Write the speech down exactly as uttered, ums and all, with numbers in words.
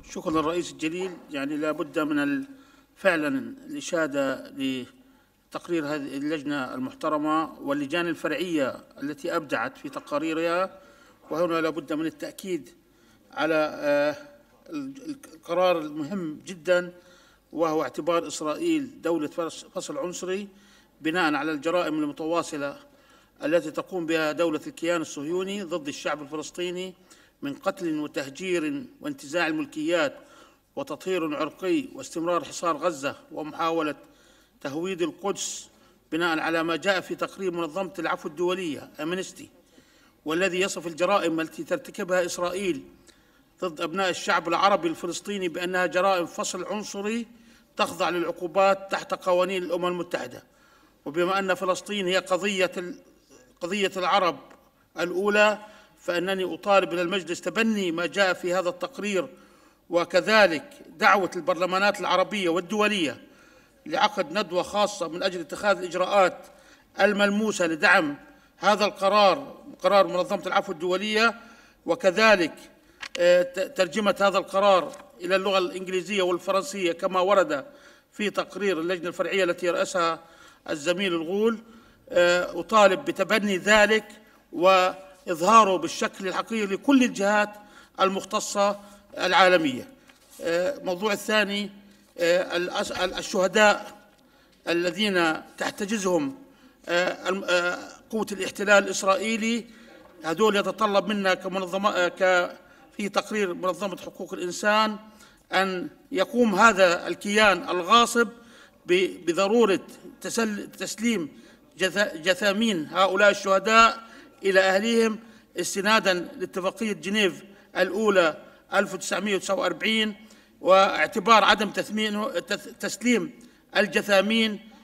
شكرا للرئيس الجليل. يعني لا بد من فعلا الإشادة لتقرير هذه اللجنة المحترمة واللجان الفرعية التي أبدعت في تقاريرها، وهنا لا بد من التأكيد على القرار المهم جدا، وهو اعتبار إسرائيل دولة فصل عنصري بناء على الجرائم المتواصلة التي تقوم بها دولة الكيان الصهيوني ضد الشعب الفلسطيني من قتل وتهجير وانتزاع الملكيات وتطهير عرقي واستمرار حصار غزة ومحاولة تهويد القدس بناء على ما جاء في تقرير منظمة العفو الدولية أمنستي، والذي يصف الجرائم التي ترتكبها إسرائيل ضد أبناء الشعب العربي الفلسطيني بأنها جرائم فصل عنصري تخضع للعقوبات تحت قوانين الأمم المتحدة. وبما أن فلسطين هي قضية قضية العرب الأولى، فإنني أطالب من المجلس تبني ما جاء في هذا التقرير، وكذلك دعوة البرلمانات العربية والدولية لعقد ندوة خاصة من أجل اتخاذ الإجراءات الملموسة لدعم هذا القرار، قرار منظمة العفو الدولية، وكذلك ترجمة هذا القرار إلى اللغة الإنجليزية والفرنسية كما ورد في تقرير اللجنة الفرعية التي رأسها الزميل الغول. أطالب بتبني ذلك وإظهاره بالشكل الحقيقي لكل الجهات المختصة العالمية. الموضوع الثاني الشهداء الذين تحتجزهم قوة الاحتلال الإسرائيلي، هذول يتطلب منا كمنظمة في تقرير منظمة حقوق الإنسان أن يقوم هذا الكيان الغاصب بضرورة تسليم جثامين هؤلاء الشهداء إلى أهليهم استنادا لاتفاقية جنيف الأولى ألف وتسعمائة وتسعة وأربعين، واعتبار عدم تسليم الجثامين